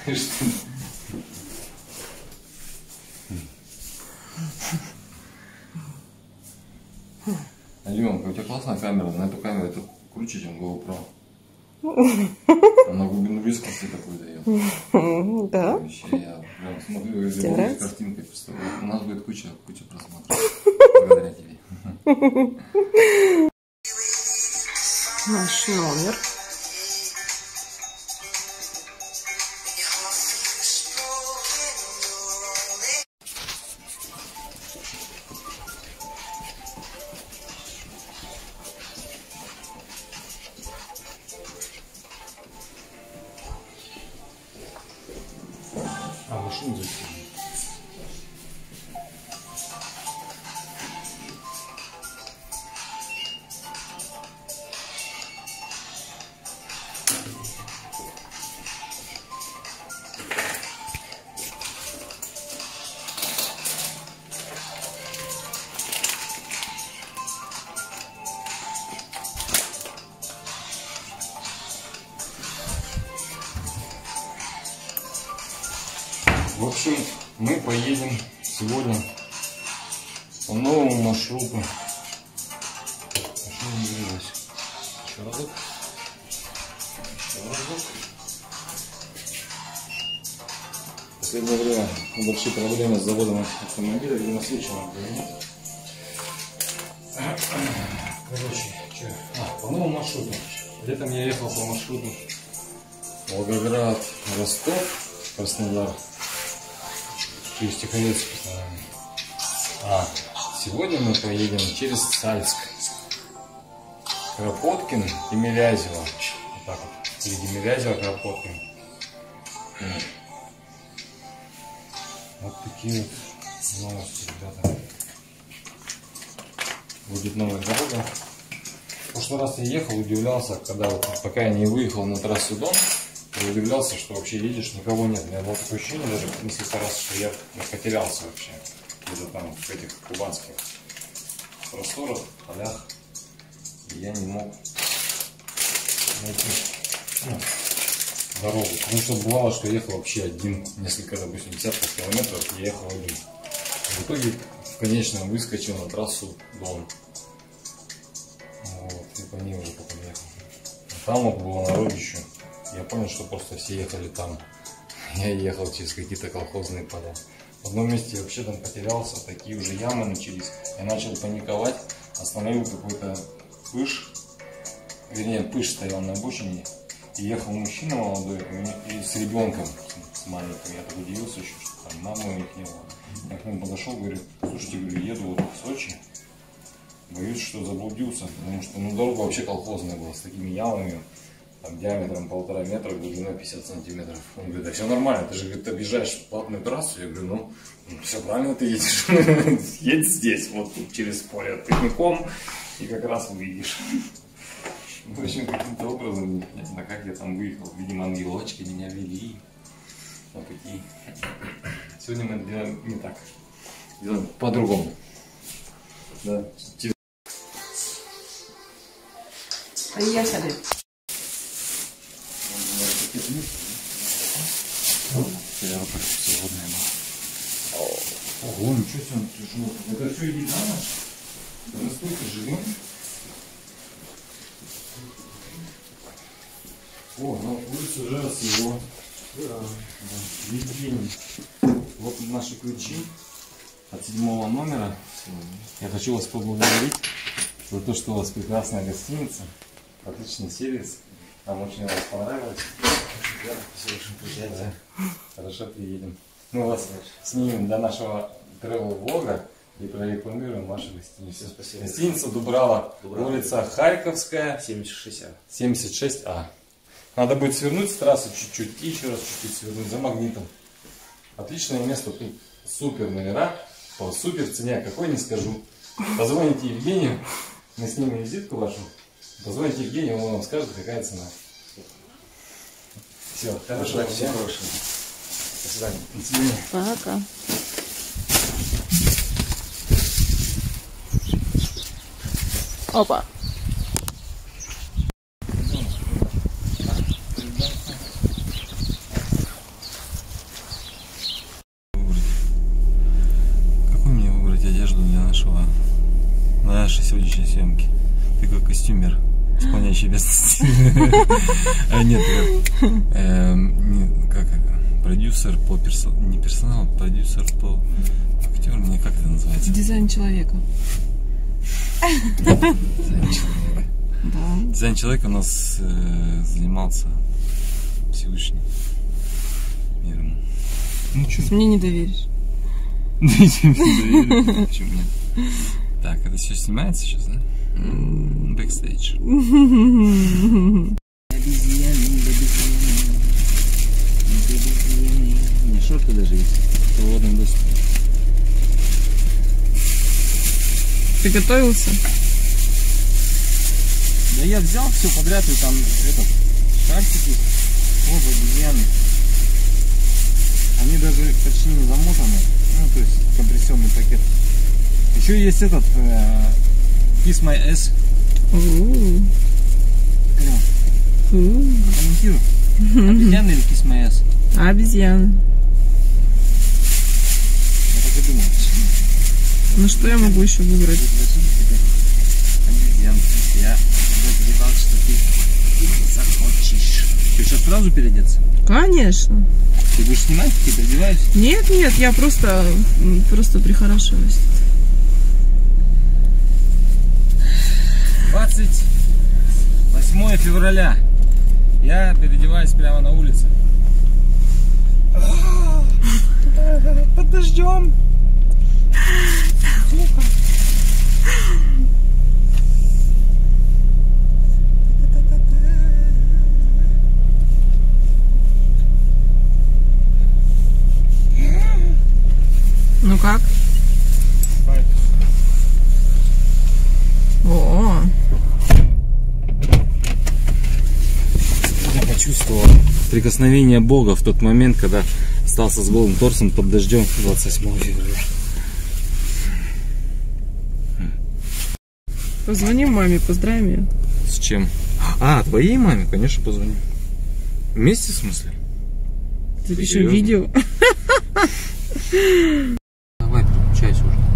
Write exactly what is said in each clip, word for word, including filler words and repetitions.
Аленка, у тебя классная камера, на эту камеру это круче, чем GoPro. Она глубину вискости такой дает. Да? Вообще, я прям смотрю, с картинкой представляю. У нас будет куча, куча просмотров. Благодаря тебе. Наш номер. А, машину зайти. В общем, мы поедем сегодня по новому маршруту. Машина не двигалась. Еще разок. Еще разок. В последнее время небольшие проблемы с заводом автомобиля, видимо, свечи нам нет. Короче, что? А, по новому маршруту. Летом я ехал по маршруту Волгоград, Ростов, Краснодар. Через Тихорецк. А сегодня мы поедем через Сальск, Кропоткин, Тимирязево. Вот так вот. Или Тимирязево, Кропоткин. Вот такие вот новости, ребята. Будет новая дорога. В прошлый раз я ехал, удивлялся, когда вот, пока я не выехал на трассу Дон. Я удивлялся, что вообще едешь, никого нет. У меня было такое ощущение даже несколько раз, что я потерялся вообще. Где-то там в этих кубанских просторах, полях. И я не мог найти ну, дорогу. Потому что бывало, что я ехал вообще один. Несколько, допустим, десятков километров я ехал один. В итоге в конечном выскочил на трассу Дон. Вот, и по ней уже потом ехал. А там вот было народище. Я понял, что просто все ехали там. Я ехал через какие-то колхозные поля. В одном месте вообще там потерялся, такие уже ямы начались. Я начал паниковать, остановил какой-то пыш. Вернее, пыш стоял на обочине. И ехал мужчина молодой и с ребенком, с маленьким. Я так удивился еще, что там мамы у них не было. Я к нему подошел, говорю, слушайте, говорю, еду вот в Сочи. Боюсь, что заблудился, потому что ну, дорога вообще колхозная была, с такими ямами. Там, диаметром полтора метра, глубиной пятьдесят сантиметров. Он говорит, да все нормально, ты же говорит, объезжаешь платную трассу. Я говорю, ну, все правильно ты едешь. Едь здесь, вот тут через поле тыкником, и как раз увидишь. В общем, каким-то образом, не знаю, как я там выехал. Видимо, ангелочки меня вели на пути. Сегодня мы делаем не так, делаем по-другому. Да. Поехали. Ого, ничего себе, он тяжелый. Это все еда наша? Настолько живем. О, на улице уже рассвело. Весь вот наши ключи от седьмого номера. Я хочу вас поблагодарить за то, что у вас прекрасная гостиница, отличный сервис. Нам очень вас понравилось. Да. Хорошо, приедем. Мы вас снимем до нашего тревел-влога и прорекламируем вашу гостиницу. Спасибо. Гостиница Дубрава, Дубрава, улица Харьковская, семьдесят шесть А. семьдесят шесть А. Надо будет свернуть с трассы чуть-чуть и еще раз чуть-чуть свернуть за Магнитом. Отличное место, тут супер номера, по супер цене, какой не скажу. Позвоните Евгению, мы снимем визитку вашу. Позвоните Евгению, он вам скажет, какая цена. Все, хорошо. Да, всего хорошего. До свидания. До свидания. Пока. Опа. нашего, нашей сегодняшней съемки. Такой костюмер, исполняющий обязанности. А нет, как продюсер по персоналу, не персоналу, продюсер по актерам, не как это называется? Дизайн человека. Дизайн человека. Да. Дизайн человека у нас занимался Всевышний миром. Ну что? Мне не доверишь. Почему нет? Так, это все снимается сейчас, да? Бэкстейдж. Не, шорты даже есть. В свободном доступе. Ты готовился? Да я взял все подряд, и там этот шарфики, оба обезьяны. Они даже почти не замотаны. Ну, то есть компрессионный пакет. Еще есть этот э, Kiss My Ass. Комментируй. Обезьяны или Kiss My Ass? Обезьяны. Я так и думал. Ну что я могу еще выбрать? Обезьян. Я подозревал, что ты захочешь. Ты сейчас сразу переодеться? Конечно. Ты будешь снимать, ты переодеваешься? Нет, нет, я просто, просто прихорашиваюсь. двадцать восьмое февраля. Я переодеваюсь прямо на улице. Под дождем. Ну как? О, Я почувствовал прикосновение Бога в тот момент, когда остался с голым торсом под дождем двадцать восьмого февраля. позвони маме, поздравим ее. С чем? А, твоей маме, конечно, позвоню. Вместе, в смысле? Запишем видео. Давай, переключайся уже.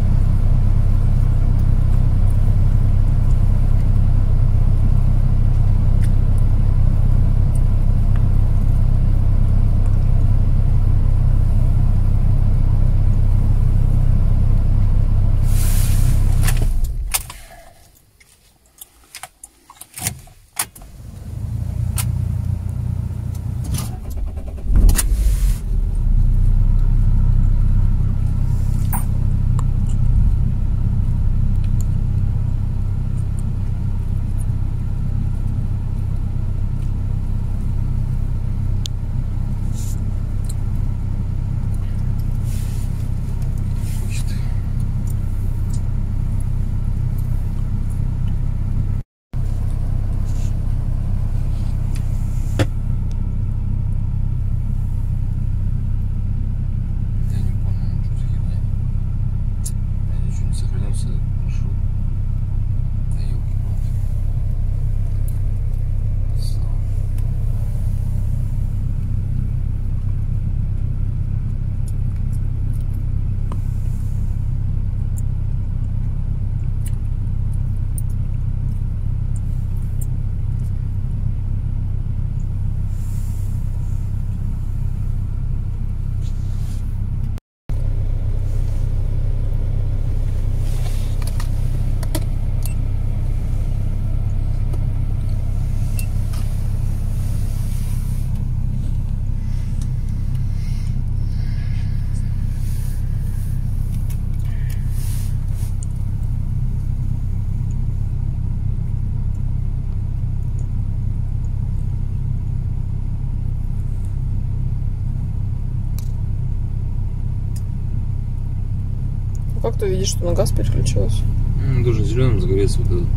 Как ты видишь, что на газ переключилась? Он должен зеленым загореться вот этот.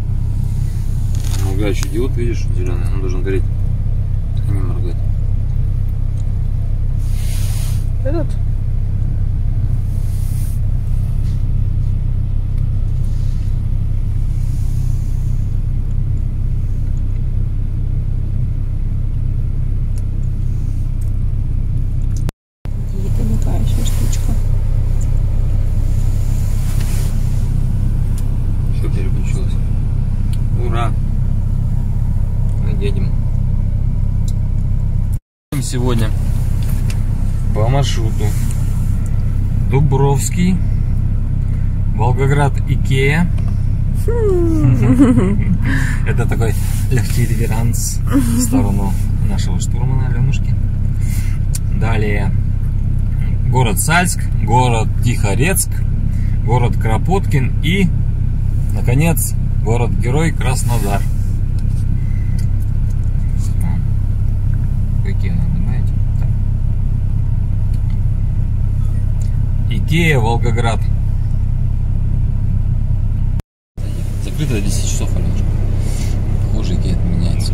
Моргающий диод, видишь, зеленый, он должен гореть. Так не моргает. Этот? И такая еще штучка. Едем сегодня по маршруту Дубровский, Волгоград, Икея. Это такой легкий реверанс в сторону нашего штурмана Аленушки. Далее город Сальск, город Тихорецк, город Кропоткин и, наконец, город-герой Краснодар. Какие надо, понимаете? Икея, Волгоград. Закрыто до десяти часов, Аленушка. Похоже, Икея отменяется.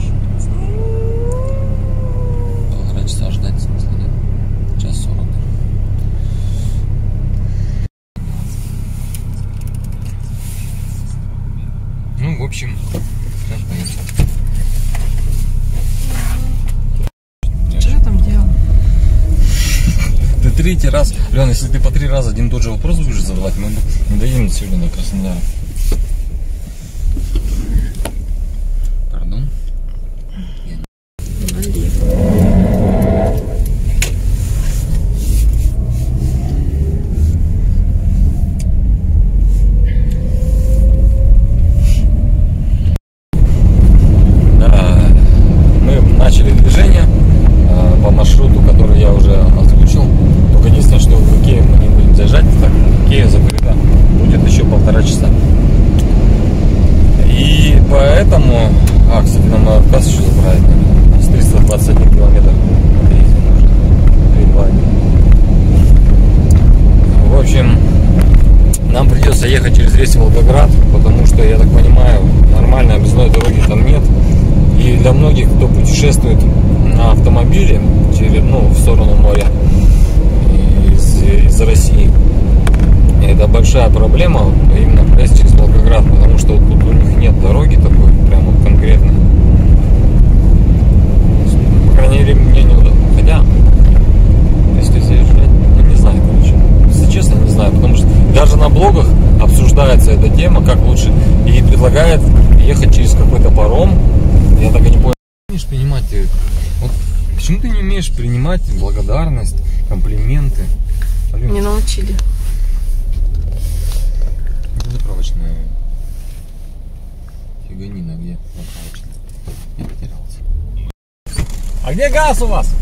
Полтора часа ждать, в смысле, нет? Час сорок. Ну, в общем, сейчас поедем. Что я там делал? Ты третий раз, Лен, если ты по три раза один и тот же вопрос будешь задавать, мы не доедем сегодня до Краснодара. Пардон? Да, мы начали движение по маршруту, который я уже озвучил. Только единственное, что в Икею мы не будем заезжать, так Икея закрыта будет еще полтора часа. И поэтому, а, кстати, нам надо отказ еще заправить, наверное, с триста двадцать один километр. В общем, нам придется ехать через весь Волгоград, потому что, я так понимаю, нормальной объездной дороги там нет. И для многих, кто путешествует на автомобиле через, ну, в сторону моря из, из России, это большая проблема именно проезд через Волгоград, потому что вот тут у них нет дороги такой, прямо вот конкретно. По крайней мере, мне неудобно. Хотя, если заезжать, ну, не знаю, короче. Если честно, не знаю, потому что даже на блогах обсуждается эта тема, как лучше, и предлагает ехать через какой-то паром. Я так и не понял. Ты умеешь принимать, вот, почему ты не умеешь принимать благодарность, комплименты? Не научили. Заправочная фиганина, где заправочная? Я потерялся. А где газ у вас?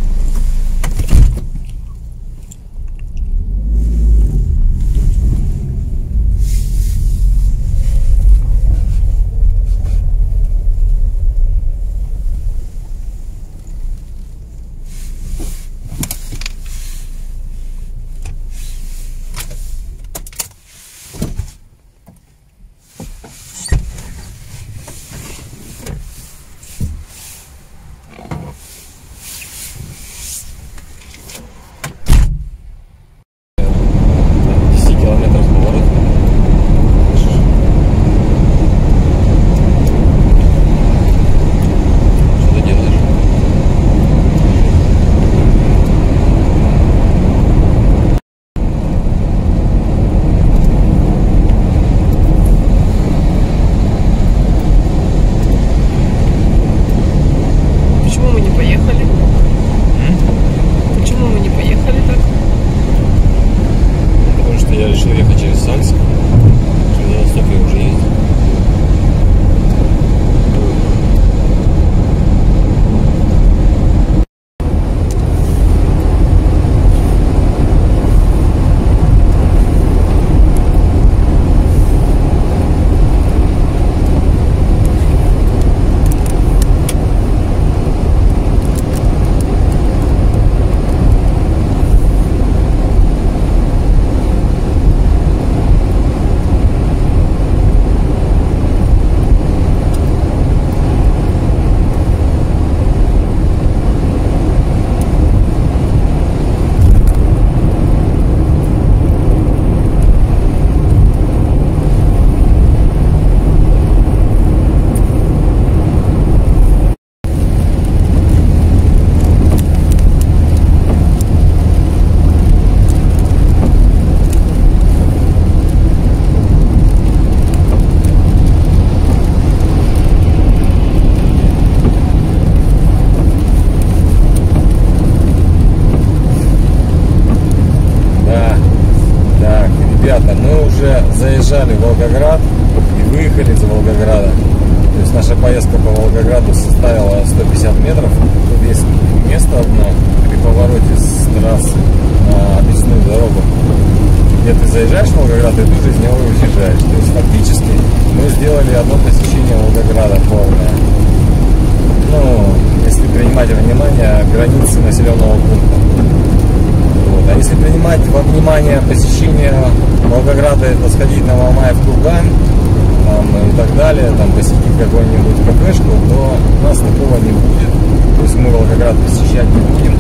ребята, мы уже заезжали в Волгоград и выехали из Волгограда. То есть наша поездка по Волгограду составила сто пятьдесят метров. Тут есть место одно при повороте с трассы на объездную дорогу, где ты заезжаешь в Волгоград и тут же из него выезжаешь. То есть фактически мы сделали одно посещение Волгограда полное. Ну, если принимать во внимание границы населенного пункта. Вот. А если принимать во внимание посещение Волгограда, это сходить на Мамаев курган там, и так далее, там, посетить какую-нибудь кафешку, то у нас такого не будет. То есть мы Волгоград посещать не будем.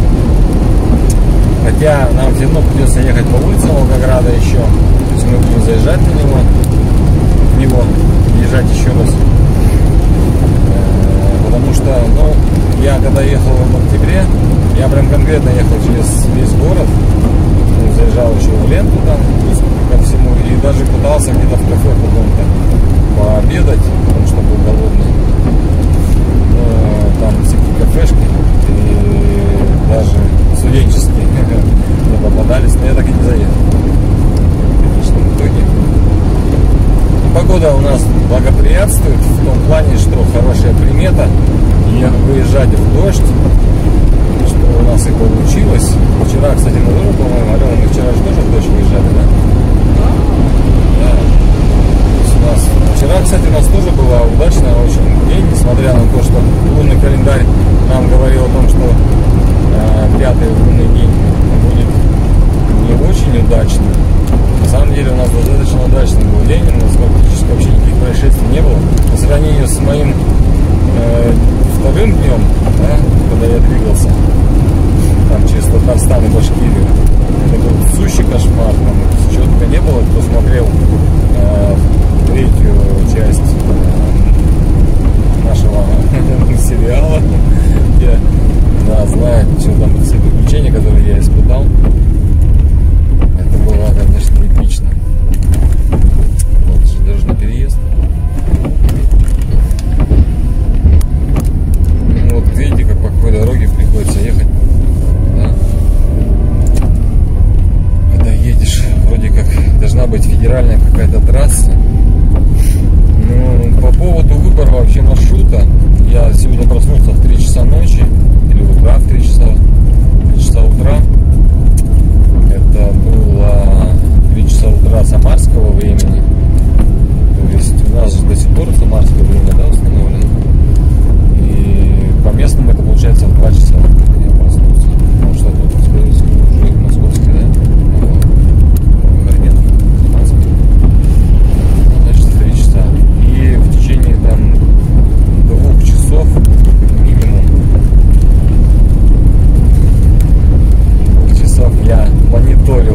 Хотя нам все равно придется ехать по улицам Волгограда еще. То есть мы будем заезжать на него, в него, езжать еще раз. Потому что, ну, я когда ехал в октябре, я прям конкретно ехал через весь город, ну, заезжал еще в ленту там, ко всему, и даже пытался где-то в кафе каком-то пообедать, потому что был голодный. Но там всякие кафешки, и даже студенческие мне попадались, но я так и не заехал. В конечном итоге. Погода у нас благоприятствует в том плане, что хорошая примета не выезжать в дождь, что у нас и получилось. Вчера, кстати, мы тоже, по-моему, Алена, мы вчера же тоже в дождь выезжали, да? Да. То есть у нас... Вчера, кстати, у нас тоже была удачная очень день, несмотря на то, что лунный календарь нам говорил о том, что э, пятый лунный день будет не очень удачный. На самом деле у нас достаточно удачный был день, у нас практически вообще никаких происшествий не было. По сравнению с моим э, вторым днем, да, когда я двигался там через Татарстан и Башкирию, это был сущий кошмар, там четко не было. Кто смотрел э, третью часть э, нашего сериала, где, да, знает, что там все приключения, которые я испытал. Это было, конечно, эпично. Вот, даже на переезд. Ну, вот видите, как по какой дороге приходится ехать. Да? Когда едешь, вроде как должна быть федеральная какая-то трасса. Ну, по поводу выбора вообще маршрута, я сегодня проснулся в три часа ночи, или утра в три часа, три часа утра. Это было три часа утра самарского времени. То есть у нас же до сих пор самарское время, да, установлено. И по местному это получается в два часа я проснулся. Потому что тут, скорее всего, уже московский, да? Нет, самарский. Значит, в три часа. И в течение там двух часов минимум, двух часов я мониторил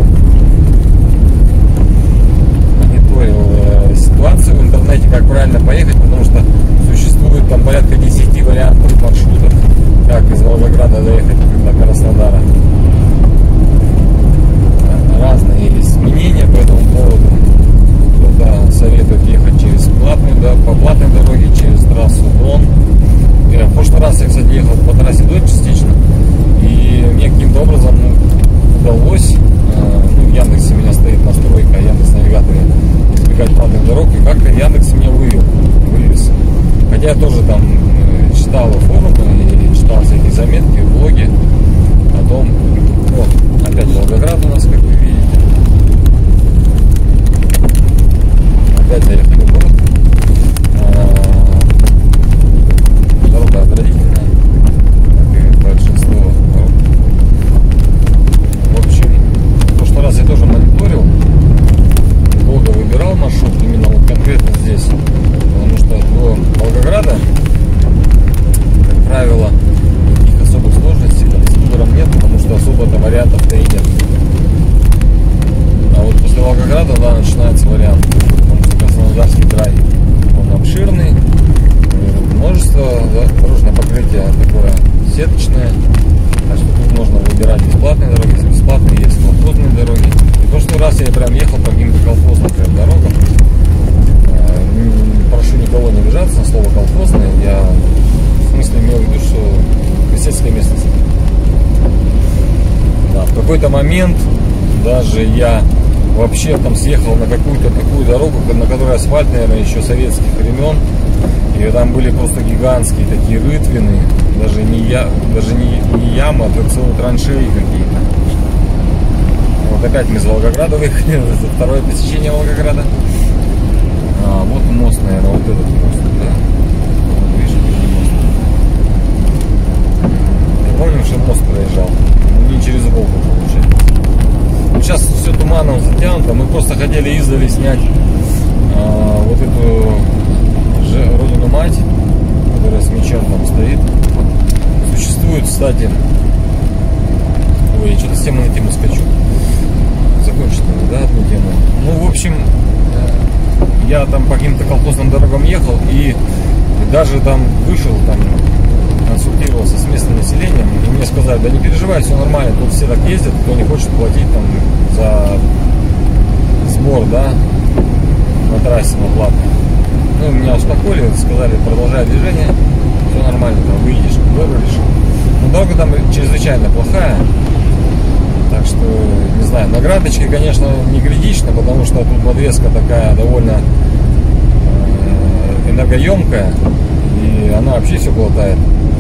мониторил э, ситуацию в интернете, как правильно поехать, потому что существует там порядка десяти вариантов маршрутов, как из Волгограда доехать до Краснодара. Разные есть мнения по этому поводу. Кто-то советует ехать через платную, да, по платной дороге, через трассу Дон. В прошлый раз я, кстати, ехал по трассе Дон частично, и мне каким-то образом удалось, э, ну, в Яндексе у меня стоит настройка Яндекс.Навигаторе избегать платных дорог, и как-то Яндекс меня вывел, вывез. Хотя я тоже там э, читал форумы и читал всякие заметки, блоги о том, вот, опять Волгоград у нас, как вы видите. Опять заехали в город. Дорога отвратительная, как и большинство дорог. В общем, в прошлый раз я тоже мониторил, долго выбирал маршрут именно вот конкретно здесь, потому что до Волгограда, как правило, никаких особых сложностей там с выбором нет, потому что особо-то вариантов-то и нет. А вот после Волгограда, да, начинается вариант, потому что Краснодарский край, он обширный, множество, да, дорожное покрытие такое сеточное, так что тут можно выбирать бесплатные дороги, если бесплатные, есть колхозные дороги. И в прошлый раз я прям ехал по каким-то колхозным прям дорогам. Прошу никого не обижаться на слово колхозное, я в смысле имел в виду, что сельская местность. Да, в какой-то момент даже я вообще там съехал на какую-то такую дорогу, на которой асфальт, наверное, еще советских времен. И там были просто гигантские такие рытвины, даже не, я, даже не, не ямы, а целые траншеи какие-то. Вот опять мы из Волгограда выехали, это второе посещение Волгограда. А, вот мост, наверное, вот этот мост, да? Вот, видишь, мост. Я помню, что мост проезжал, но не через Волгу, получается. Сейчас все туманом затянуто, мы просто хотели издали снять а, вот эту Родину Мать, которая с мечом там стоит. Существует, кстати, ой, я что-то с темы на тему скачу. Закончить надо, да, одну тему. Ну, в общем, я там по каким-то колхозным дорогам ехал и даже там вышел, там консультировался с местным населением, и мне сказали, да не переживай, все нормально, тут все так ездят, кто не хочет платить там за сбор, да, на трассе, на платной. Ну, меня успокоили, сказали, продолжай движение, все нормально, там выйдешь, выбрались. Но дорога там чрезвычайно плохая, так что, не знаю, на Градочке, конечно, не критично, потому что тут подвеска такая довольно энергоемкая, и она вообще все глотает.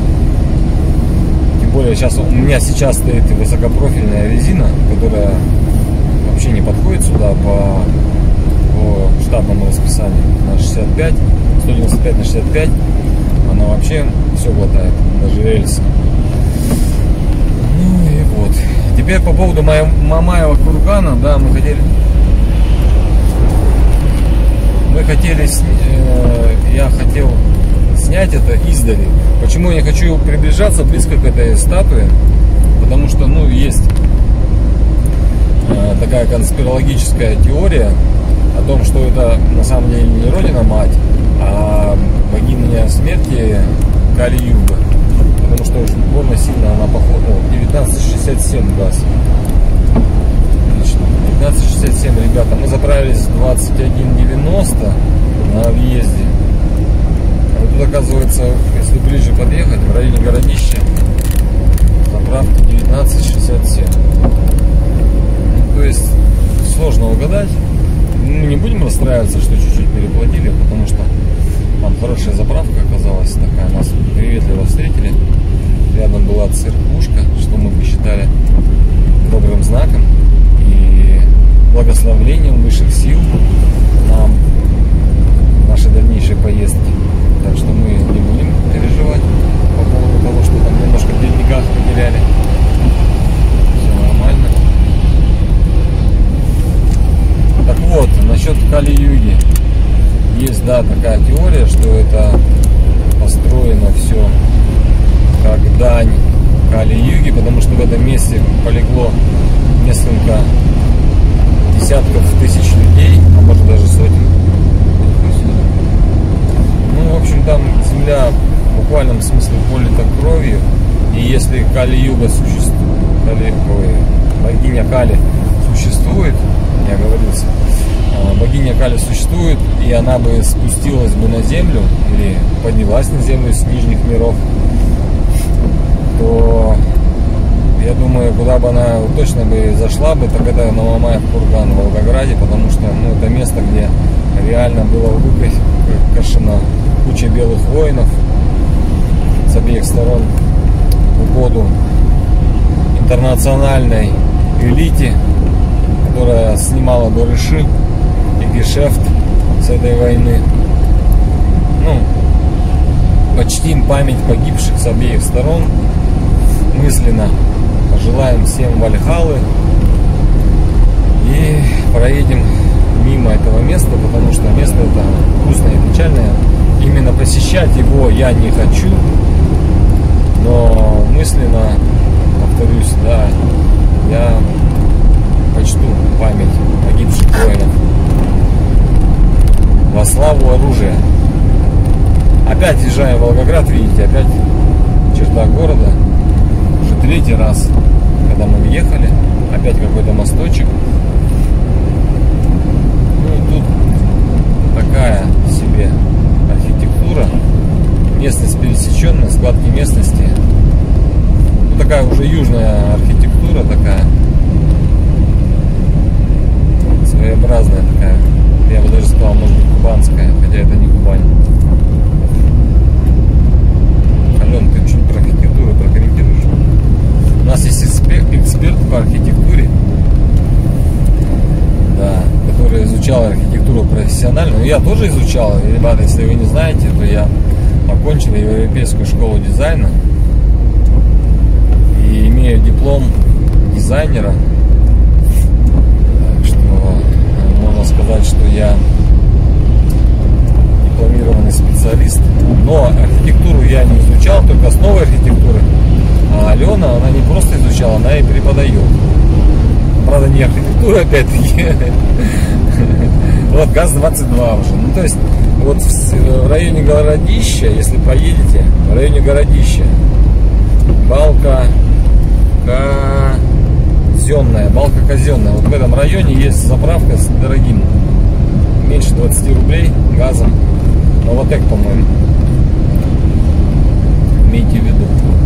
Тем более, сейчас, у меня сейчас стоит высокопрофильная резина, которая вообще не подходит сюда по... по штатному расписанию на шестьдесят пять, сто девяносто пять на шестьдесят пять, она вообще все глотает, даже рельсы. Ну и вот. Теперь по поводу Мамаева кургана, да, мы хотели, мы хотели, э, я хотел снять это издали. Почему я не хочу приближаться близко к этой статуе? Потому что, ну, есть э, такая конспирологическая теория о том, что это на самом деле не Родина Мать, а богиня смерти Кали-Юга. Потому что уж больно сильно она похожа. девятнадцать шестьдесят семь газ. Отлично. девятнадцать шестьдесят семь, ребята. Мы заправились в двадцать один девяносто на въезде. А вот тут, оказывается, если ближе подъехать, в районе городища, заправка девятнадцать шестьдесят семь. Ну, то есть сложно угадать. Мы не будем расстраиваться, что чуть-чуть переплатили, потому что там хорошая заправка оказалась такая, нас приветливо встретили. Рядом была церквушка, что мы посчитали добрым знаком и благословлением высших сил на нашей дальнейшей поездке. Так что мы не будем переживать по поводу того, что там немножко в деньгах потеряли. Все нормально. Так вот, насчет Кали-Юги. Есть, да, такая теория, что это построено все как дань Кали-Юги, потому что в этом месте полегло несколько десятков тысяч людей, а может даже сотен. Ну, в общем, там земля в буквальном смысле полита кровью, и если Кали-Юга существует, Кали, ой, богиня Кали существует, я оговорился, богиня Кали существует, и она бы спустилась бы на землю или поднялась на землю с нижних миров, то я думаю, куда бы она точно бы зашла бы, так это на Мамаев курган в Волгограде, потому что, ну, это место, где реально было выкашено куча белых воинов с обеих сторон в угоду интернациональной элите, которая снимала барыши и гешефт с этой войны. Ну, почтим память погибших с обеих сторон. Мысленно пожелаем всем Вальхаллы и проедем мимо этого места, потому что место это грустное и печальное. Именно посещать его я не хочу, но мысленно, повторюсь, да, я почту память погибших воинов во славу оружия. Опять въезжаем в Волгоград, видите, опять черта города. Уже третий раз, когда мы въехали, опять какой-то мосточек. Ну и тут такая себе архитектура, местность пересеченная, складки местности. Ну, такая уже южная архитектура такая, с профессионально. Но я тоже изучал. И, ребята, если вы не знаете, то я окончил Европейскую школу дизайна и имею диплом дизайнера. Так что можно сказать, что я дипломированный специалист. Но архитектуру я не изучал, только основы архитектуры. А Алена, она не просто изучала, она и преподает. Правда, не архитектура, опять-таки. Вот ГАЗ двадцать два уже. Ну, то есть, вот в районе Городища, если поедете, в районе Городища, балка казенная, балка казенная. Вот в этом районе есть заправка с дорогим, меньше двадцати рублей газом. Новотек, по-моему. Имейте в виду.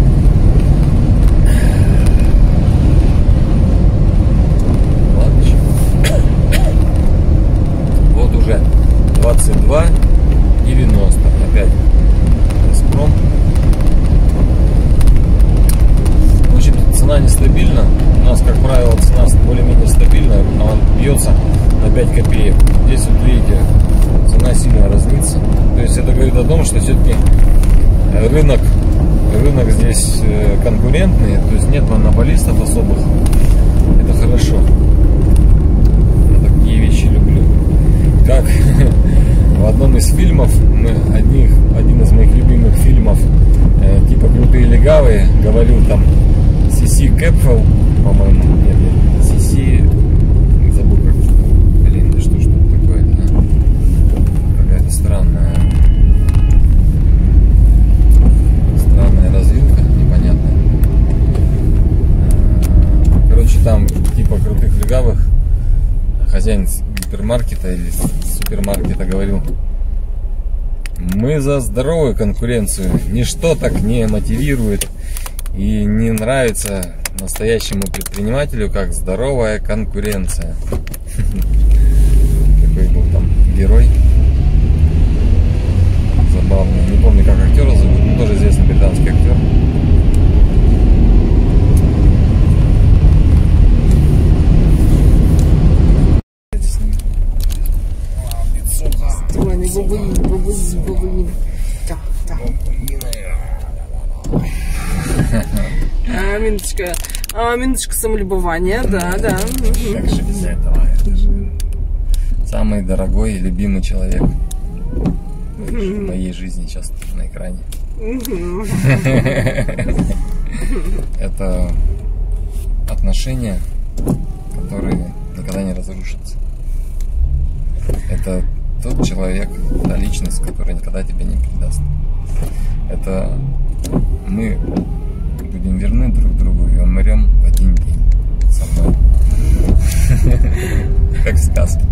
Вот уже двадцать два девяносто. Опять Газпром. В общем, цена нестабильна. У нас, как правило, цена более-менее стабильная, но бьется на пять копеек. Здесь вот видите, цена сильно разнится. То есть это говорит о том, что все-таки рынок, рынок здесь конкурентный, то есть нет монополистов особых. Это хорошо. Я такие вещи люблю. Как в одном из фильмов, мы, одних, один из моих любимых фильмов, э, типа «Крутые легавые», говорил там Си-Си Кэпфелл, по-моему, нет, нет, Си-Си, забыл как, блин, да что ж тут такое, а? Какая-то странная, странная развилка, непонятная. Короче, там типа «Крутых легавых» хозяин гипермаркета или супермаркета говорил: мы за здоровую конкуренцию, ничто так не мотивирует и не нравится настоящему предпринимателю, как здоровая конкуренция. Такой был там герой забавный, не помню как актера зовут, но тоже известный британский актер. Бабуин, бабуин, бабуин. Да, да. А, минуточка. А, минуточка самолюбования, да, да. Как же без этого? Это же самый дорогой и любимый человек в моей жизни сейчас на экране. Это отношения, которые никогда не разрушатся. Это тот человек, та личность, которая никогда тебя не предаст. Это мы будем верны друг другу и умрем в один день со мной. Как в сказке.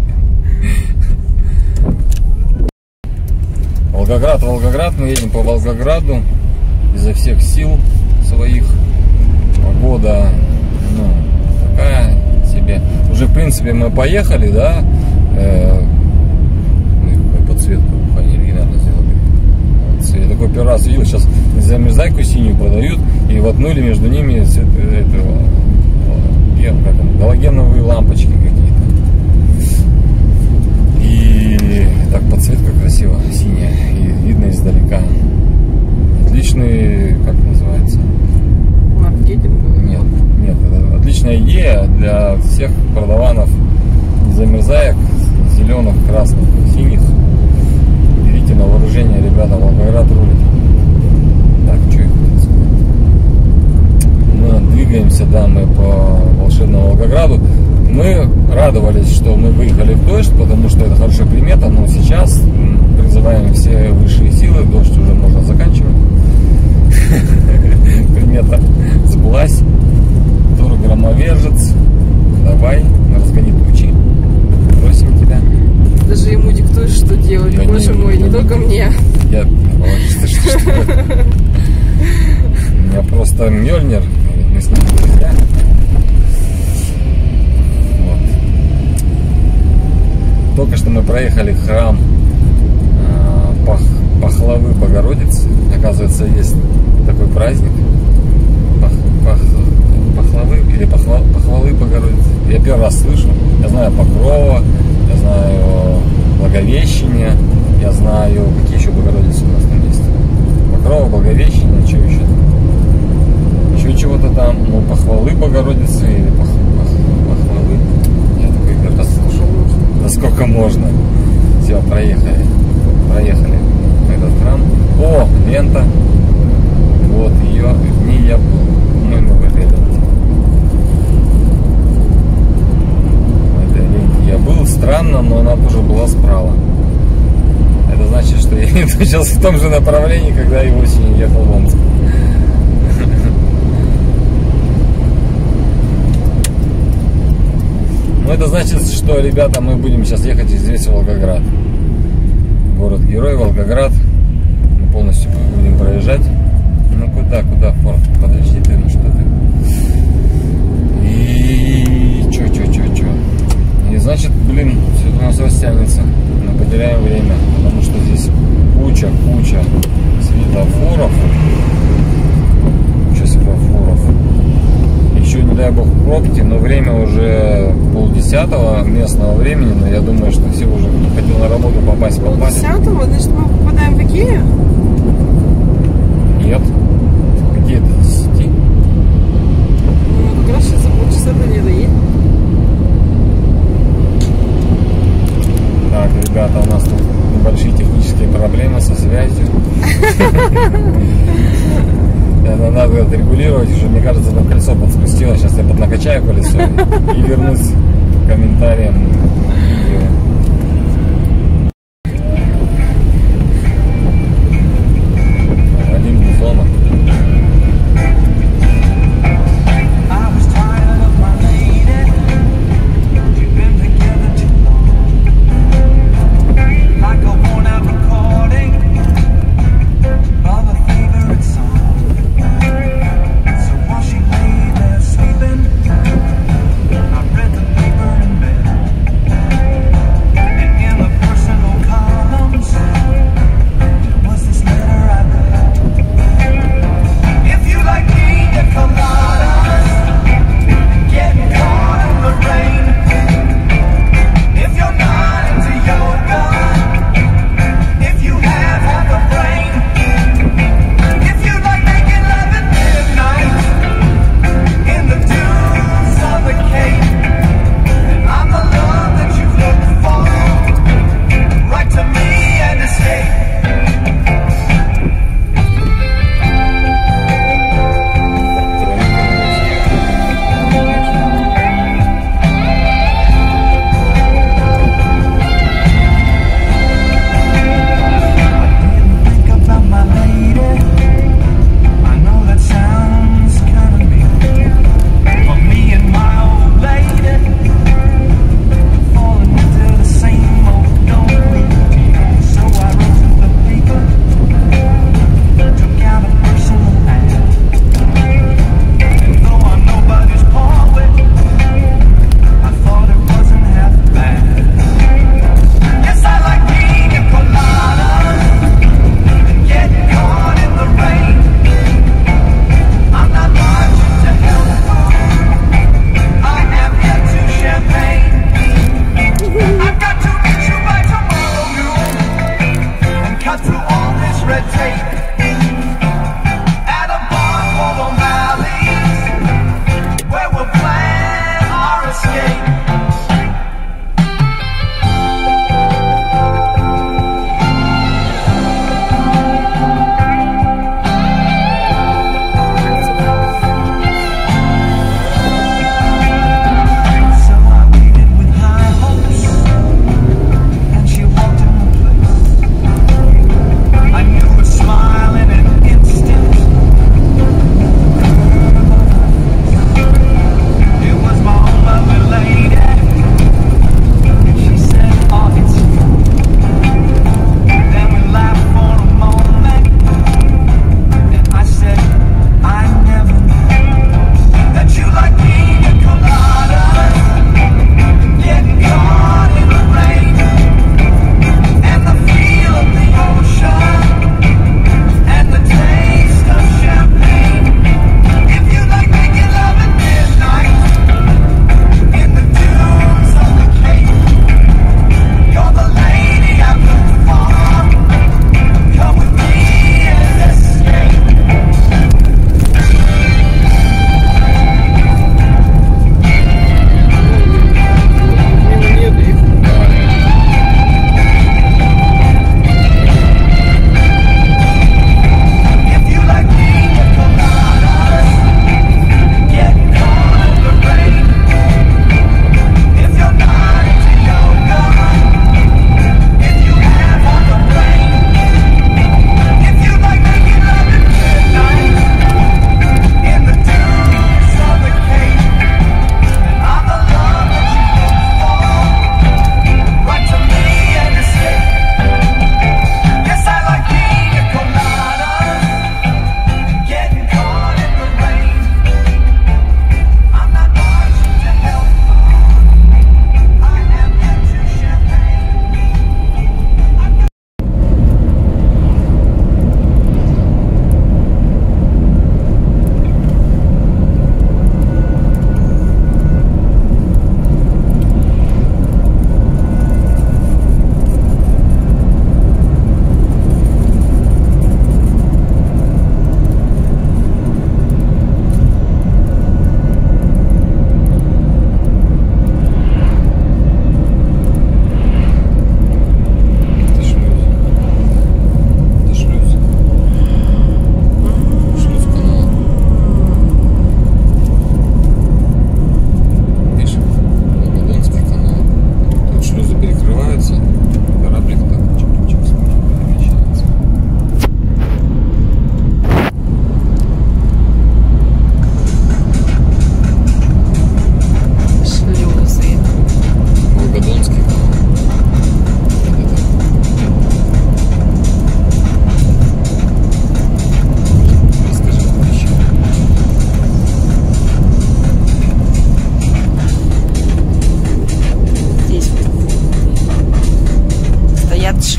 Волгоград, Волгоград. Мы едем по Волгограду изо всех сил своих. Погода, ну, такая себе. Уже, в принципе, мы поехали, да. Подсветку оригинально сделали. Я такой первый раз видел, сейчас замерзайку синюю продают и воткнули между ними цвет, этого, как там, галогеновые лампочки какие-то. И так подсветка красивая, синяя, и видно издалека. Отличный, как называется? Маркетинг? Нет, нет, это отличная идея для всех продаванов замерзаек, зеленых, красных, синих. Берите на вооружение, ребята, Волгоград рулит. Так, что я хотел сказать? Мы двигаемся, да, мы по волшебному Волгограду. Мы радовались, что мы выехали в дождь, потому что это хорошая примета, но сейчас призываем все высшие силы, дождь уже можно заканчивать. Примета сбылась. Тур громовержец, давай, разгони тучи, просим тебя. Даже ему диктуешь, что делать, Я боже не, мой, не, не только не, мне. Я, что, что, что, у меня просто Мёльнир, мы с ним друзья. Вот. Только что мы проехали храм э, Пах, Пахлавы Богородицы. Оказывается, есть такой праздник. Пах, пах, Пахлавы или Пахла, Пахлавы Богородицы. Я первый раз слышу. Я знаю Покрова, я знаю Благовещение, я знаю, какие еще Богородицы у нас там есть. Покрова, Благовещение, что еще? Еще чего-то там, ну, похвалы Богородицы или пох, пох, похвалы. Я такой говорю, да, да сколько можно. Все, проехали. Проехали этот храм. О, лента. Вот ее, в ней я был. По-моему, в этой ленте. В этой ленте я был. Странно, но она тоже была справа. Это значит, что я не точился в том же направлении, когда и осенью ехал в Омск. Ну, это значит, что, ребята, мы будем сейчас ехать здесь в Волгоград. Город-герой, Волгоград. Мы полностью будем проезжать. Ну, куда, куда, Форд? Подожди ты, ну что ты? И... Чё, чё, чё, чё? И значит, блин, все это у нас растянется. Мы потеряем время, потому что здесь куча, куча светофоров. Куча светофоров. Еще, не дай бог, пробки, но время уже полдесятого местного времени, но я думаю, что все уже, кто хотел на работу попасть, попали. Полдесятого? Значит, мы попадаем в какие? Нет. Какие-то десяти. Ну, как раз сейчас за полчаса до не доедем. Так, ребята, у нас тут небольшие технические проблемы со связью. Это надо отрегулировать, уже, мне кажется, там колесо подспустило. Сейчас я поднакачаю колесо и вернусь к комментариям. Вадим Бузонов.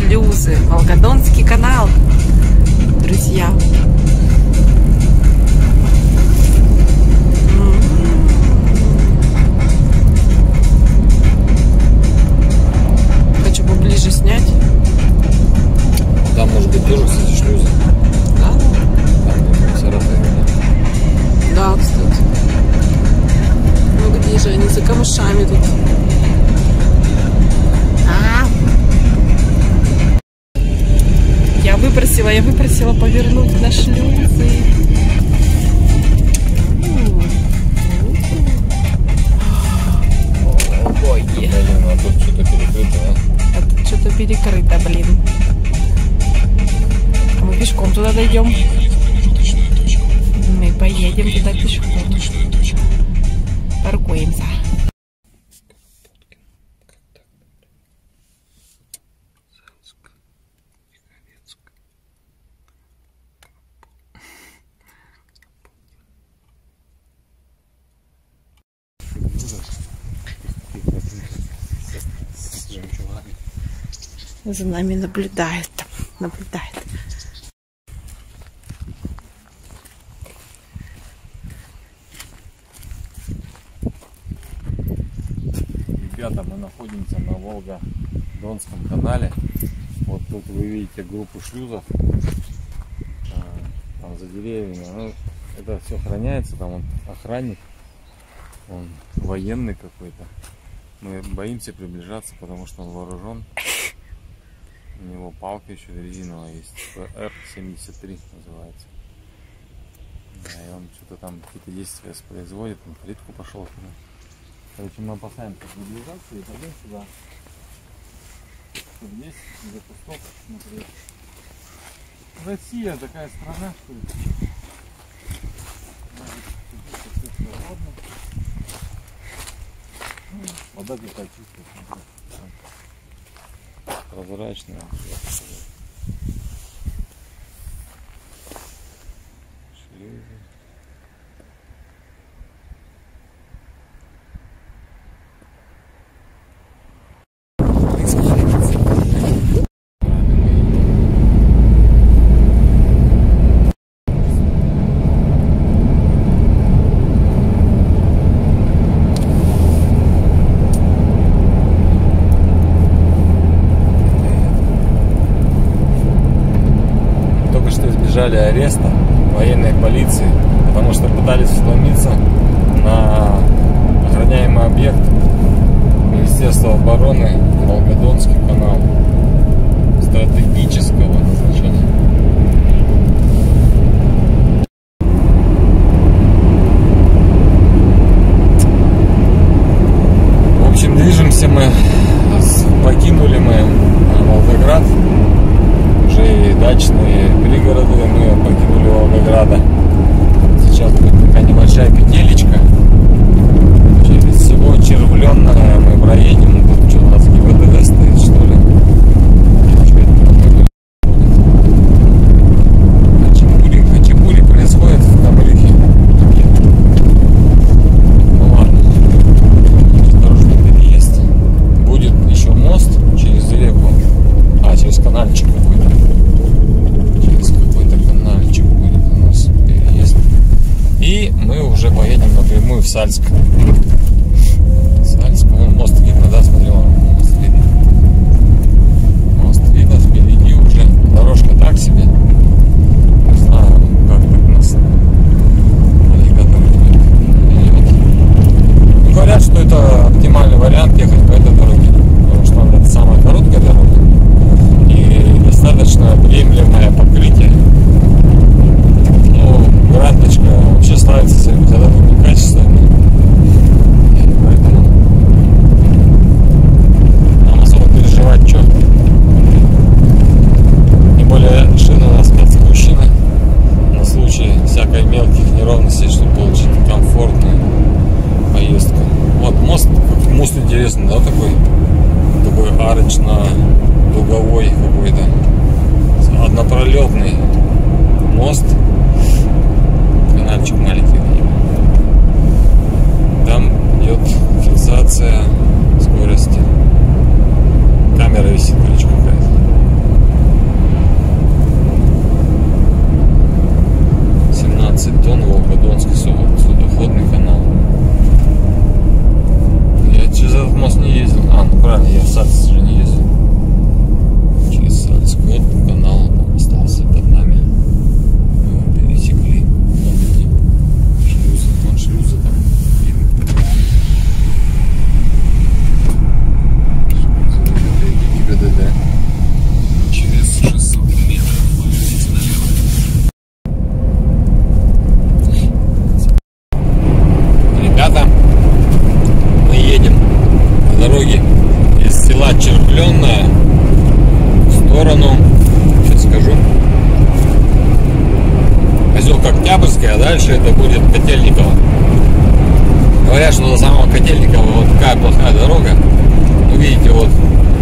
шлюзы, Волгодонский канал, друзья. Хочу поближе снять. Там, может быть, тоже, кстати, шлюзы. Да? Там, в Саратове. Да, кстати. Ну где же они за камышами тут? А! Я выпросила, я выпросила повернуть на шлюзы. О, боги. Блин, а тут что-то перекрыто, а? А тут что-то перекрыто, блин. А мы пешком туда дойдем. Мы поедем туда пешком. Паркуемся. За нами наблюдает, наблюдает. Ребята, мы находимся на Волгодонском канале. Вот тут вы видите группу шлюзов. Там за деревьями. Ну, это все охраняется. Там он охранник. Он военный какой-то. Мы боимся приближаться, потому что он вооружен. У него палка еще резиновая есть. эр семьдесят три называется. Да, и он что-то там какие-то действия производит. Он в плитку пошел. Короче, мы опасаемся приближаться и пойдем сюда. Чтобы здесь из-за кустов смотреть. Россия такая страна, что ли. Все свободно. Вода какая чистая. Прозрачная. Шлюзы. Избежали ареста военной полиции, потому что пытались вломиться на охраняемый объект Министерства обороны Волгодонский канал стратегического назначения. В общем, движемся мы, покинули мы Волгоград. Уже и дачные пригороды мы покинули Волгограда. Сейчас будет такая небольшая петелечка. Через село Червленное мы проедем. Тут что у нас ГИБДД стоит, что ли? Хачапури, хачапури происходит в Камрюхе. Ну ладно. Осторожный переезд. Будет еще мост через реку. А, через канальчик какой-то. Через какой-то канальчик будет у нас переезд. И мы уже поедем напрямую в Сальск. Сальск, по-моему, мост видно, да, смотри, вон, мост видно. Мост видно, впереди уже. Дорожка так себе. Не знаю, как так у нас навигатор идет. Ну, говорят, что это оптимальный вариант ехать по этой дороге. Потому что она это самая короткая дорога. И достаточно приемлемое покрытие. Ну, гранточка вообще славится своими ходовыми качествами. И поэтому нам особо переживать что. Тем более шины у нас подспущены на случай всякой мелких неровностей, чтобы получить комфортную поездку. Вот мост, мост интересный, да, такой? Такой арочно-дуговой какой-то, однопролетный мост, канальчик маленький. Там идет фиксация скорости. Камера висит, короче, какая-то. правильно, я в Сальске же не ездил. Через Сальск. Вот канал остался под нами. Мы его пересекли. Помните? Шлюзы. Вон шлюзы там. ГИБДД. Через шестьсот метров поверните налево. Ребята, мы едем по дороге из села Червленное в сторону, сейчас скажу, поселка Октябрьская, а дальше это будет Котельниково. Говорят, что до самого Котельникова вот такая плохая дорога. Вы видите, вот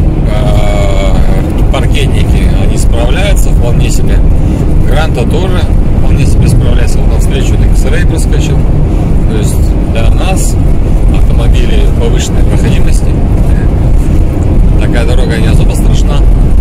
паркетники, они справляются вполне себе. Гранта тоже вполне себе справляется. Вот навстречу икс рей проскочил. То есть для нас, автомобилей повышенной проходимости, такая дорога не особо страшна.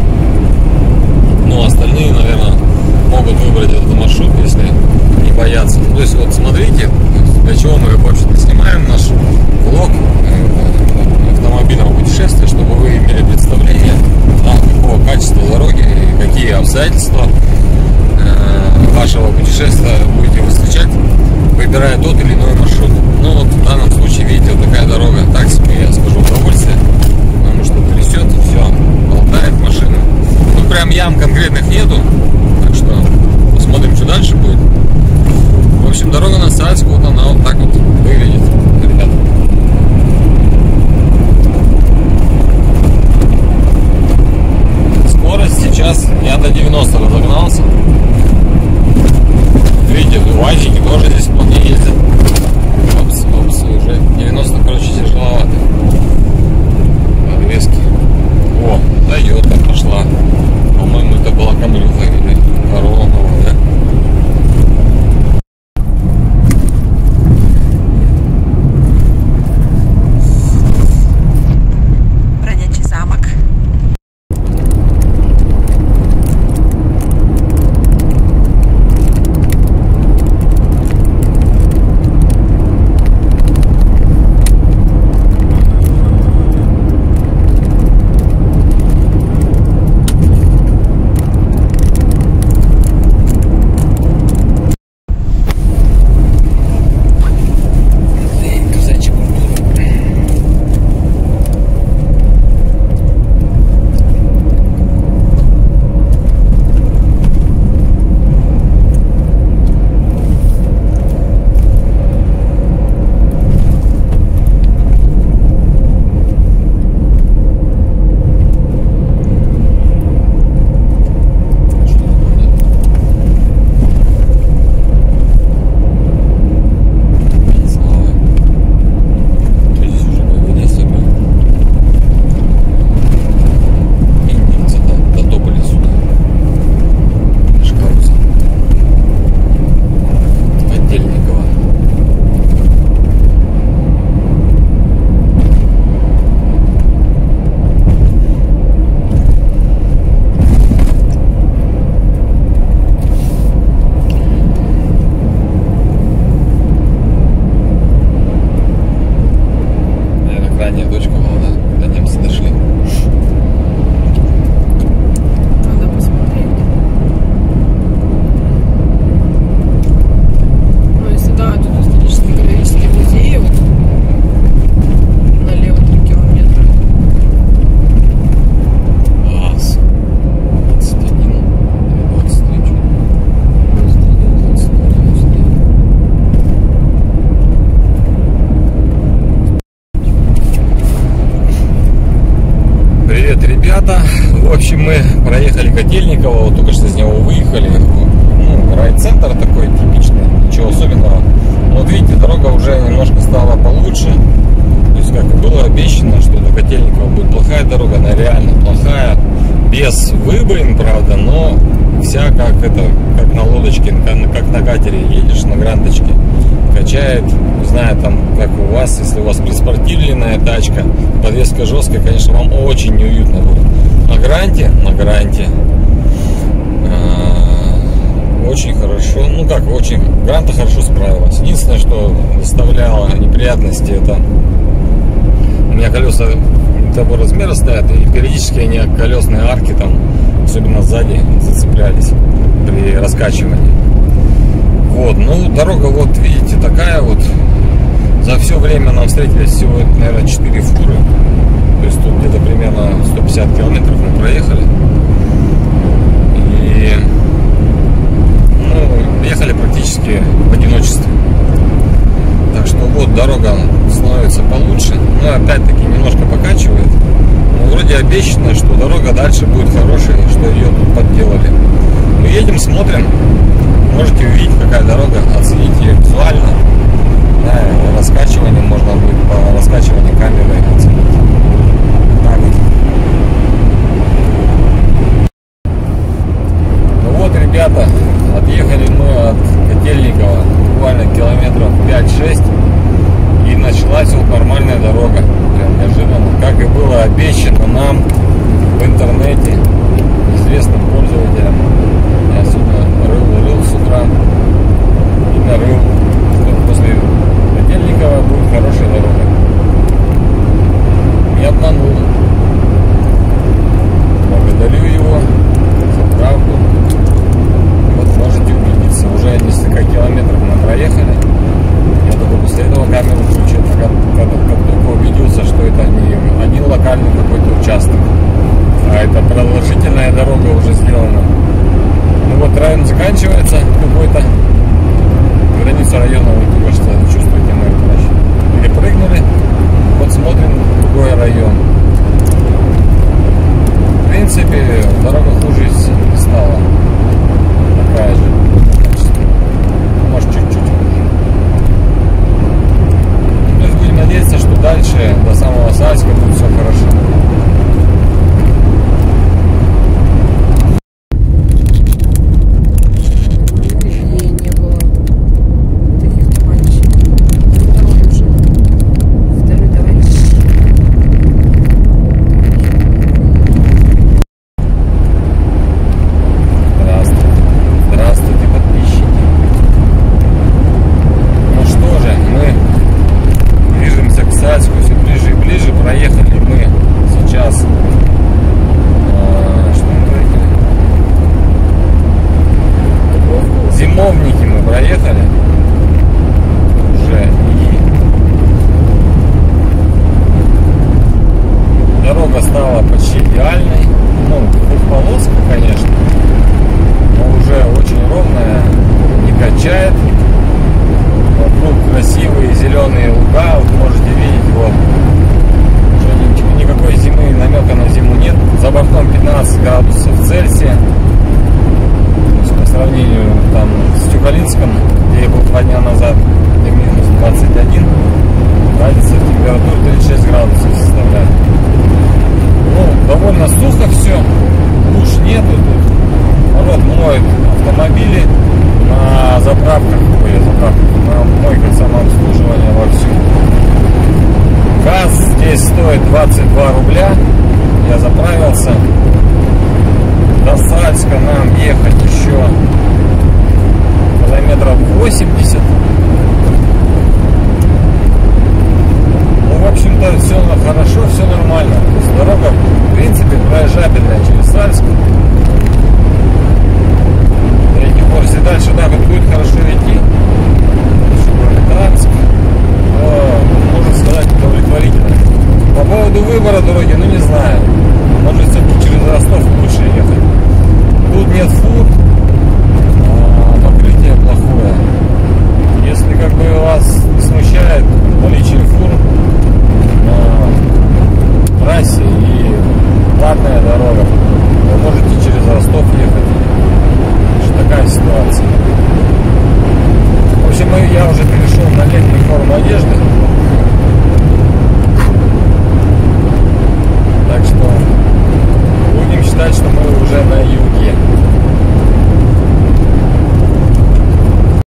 Но остальные, наверное, могут выбрать этот маршрут, если не боятся. То есть вот смотрите, для чего мы, в общем-то, снимаем наш влог автомобильного путешествия, чтобы вы имели представление, да, какого качества дороги и какие обстоятельства э, вашего путешествия будете вы встречать, выбирая тот или иной маршрут. Ну вот в данном случае, видите, вот такая дорога, так себе, я скажу, удовольствие, потому что трясет, все, болтает машина. Ну прям ям конкретных нету, так что посмотрим, что дальше будет. В общем, дорога на Сальск, вот она вот так вот выглядит, ребята. Скорость сейчас я до девяноста разогнался. Видите, УАЗики тоже здесь вполне ездят. Опс, опс, уже девяносто, короче, тяжеловато. Подвески. О, Тойота пошла. По-моему, это была Камрюха или Корова, да? В общем, мы проехали Котельниково, вот только что из него выехали. Ну, райцентр такой типичный, ничего особенного. Но вот видите, дорога уже немножко стала получше. То есть, как и было обещано, что до Котельникова будет плохая дорога, она реально плохая. Без выбоин, правда, но вся как это, как на лодочке, как на катере едешь, на гранточке. Качает, не знаю, там, как у вас, если у вас приспортивленная тачка, подвеска жесткая, конечно, вам очень неуютно будет. На гранте, на гранте э, очень хорошо, ну как, очень, гранта хорошо справилась. Единственное, что доставляло неприятности, это у меня колеса того размера стоят, и периодически они колесные арки там, особенно сзади, зацеплялись при раскачивании. Вот, ну дорога вот видите такая вот. За все время нам встретились всего, наверное, четыре фуры. То есть тут где-то примерно сто пятьдесят километров мы проехали. И ну, ехали практически в одиночестве. Так что вот дорога становится получше. Но опять-таки немножко покачивает. Но вроде обещано, что дорога дальше будет хорошей, что ее тут подделали. Мы едем, смотрим. Можете увидеть, какая дорога, оценить ее визуально. Да, раскачивание можно будет по раскачиванию камеры оценить. Так вот. Ну вот, ребята, отъехали мы от Котельникова буквально километров пять-шесть. И началась вот нормальная дорога. Прям неожиданно. Как и было обещано нам в интернете, известным пользователям. Я сегодня рыл-рыл с утра и нарыл, что после Котельникова будет хорошая дорога. Не обманул. Благодарю его за правду. Вот можете убедиться, уже несколько километров мы проехали. Я только после этого камеру включил, как, как, как только убедился, что это не один локальный какой-то участок, а это продолжительная дорога уже сделана. Ну вот район заканчивается какой-то. Граница района, вы только что чувствуете, мы перепрыгнули. Вот смотрим другой район. В принципе, дорога хуже не стала. Такая же. Может, чуть-чуть хуже. То есть будем надеяться, что дальше до самого Сальска будет все хорошо. Где я был два дня назад, где минус двадцать один, разница в температуре тридцать шесть градусов составляет. Ну, довольно сухо все, луж нету тут. Народ моет автомобили на заправках, ой, заправках, на мойках самообслуживания вовсю. Газ здесь стоит двадцать два рубля, я заправился. До Сальска нам ехать еще километров восемьдесят. Ну, в общем-то, все хорошо, все нормально. То есть дорога, в принципе, проезжабельная через Сальск. Третий пор, если дальше так вот будет хорошо идти, Пролетарск, то, можно сказать, удовлетворительно. По поводу выбора дороги, ну не знаю. Может, все-таки через Ростов лучше ехать. Тут нет фур, а покрытие плохое. Если как бы вас не смущает